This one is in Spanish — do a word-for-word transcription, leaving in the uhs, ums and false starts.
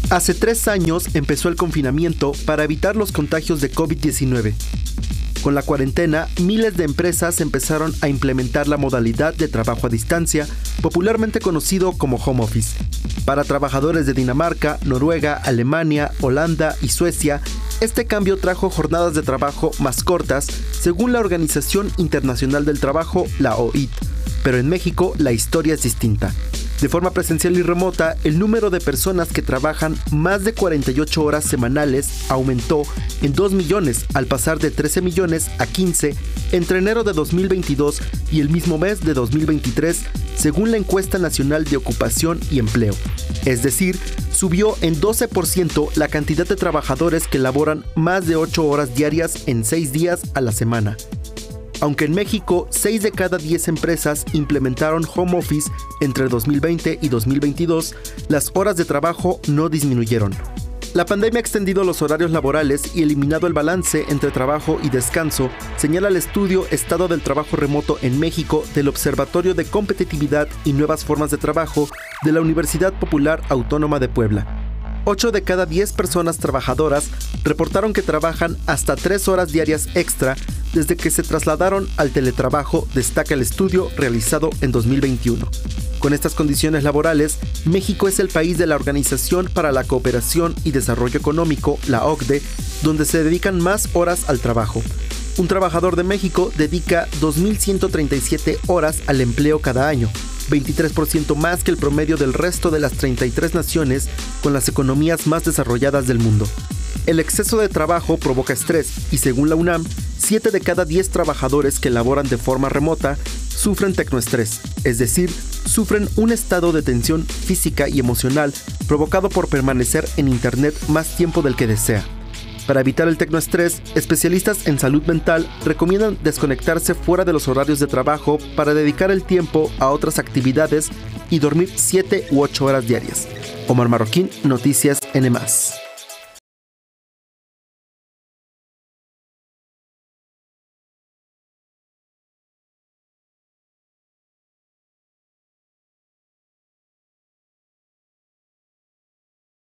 Hace tres años empezó el confinamiento para evitar los contagios de COVID diecinueve. Con la cuarentena, miles de empresas empezaron a implementar la modalidad de trabajo a distancia, popularmente conocido como home office. Para trabajadores de Dinamarca, Noruega, Alemania, Holanda y Suecia, este cambio trajo jornadas de trabajo más cortas, según la Organización Internacional del Trabajo, la O I T. Pero en México la historia es distinta. De forma presencial y remota, el número de personas que trabajan más de cuarenta y ocho horas semanales aumentó en dos millones, al pasar de trece millones a quince entre enero de dos mil veintidós y el mismo mes de dos mil veintitrés, según la Encuesta Nacional de Ocupación y Empleo. Es decir, subió en doce por ciento la cantidad de trabajadores que laboran más de ocho horas diarias en seis días a la semana. Aunque en México, seis de cada diez empresas implementaron home office entre dos mil veinte y dos mil veintidós, las horas de trabajo no disminuyeron. La pandemia ha extendido los horarios laborales y eliminado el balance entre trabajo y descanso, señala el estudio Estado del Trabajo Remoto en México del Observatorio de Competitividad y Nuevas Formas de Trabajo de la Universidad Popular Autónoma de Puebla. ocho de cada diez personas trabajadoras reportaron que trabajan hasta tres horas diarias extra desde que se trasladaron al teletrabajo, destaca el estudio realizado en dos mil veintiuno. Con estas condiciones laborales, México es el país de la Organización para la Cooperación y Desarrollo Económico, la O C D E, donde se dedican más horas al trabajo. Un trabajador de México dedica dos mil ciento treinta y siete horas al empleo cada año, veintitrés por ciento más que el promedio del resto de las treinta y tres naciones con las economías más desarrolladas del mundo. El exceso de trabajo provoca estrés y, según la UNAM, siete de cada diez trabajadores que laboran de forma remota sufren tecnoestrés, es decir, sufren un estado de tensión física y emocional provocado por permanecer en Internet más tiempo del que desea. Para evitar el tecnoestrés, especialistas en salud mental recomiendan desconectarse fuera de los horarios de trabajo para dedicar el tiempo a otras actividades y dormir siete u ocho horas diarias. Omar Marroquín, Noticias N más.